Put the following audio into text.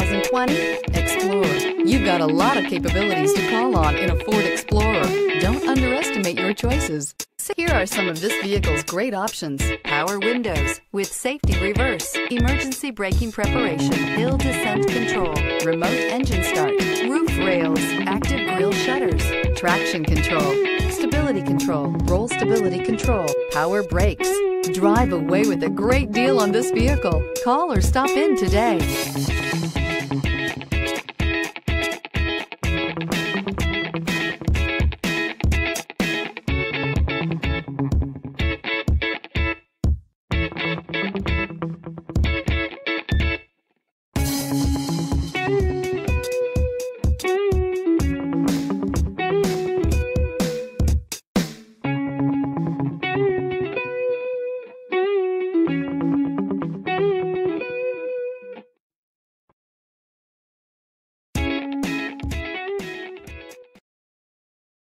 2020 Explorer. You've got a lot of capabilities to call on in a Ford Explorer. Don't underestimate your choices. Here are some of this vehicle's great options: power windows with safety reverse, emergency braking preparation, hill descent control, remote engine start, roof rails, active grille shutters, traction control, stability control, roll stability control, power brakes. Drive away with a great deal on this vehicle. Call or stop in today.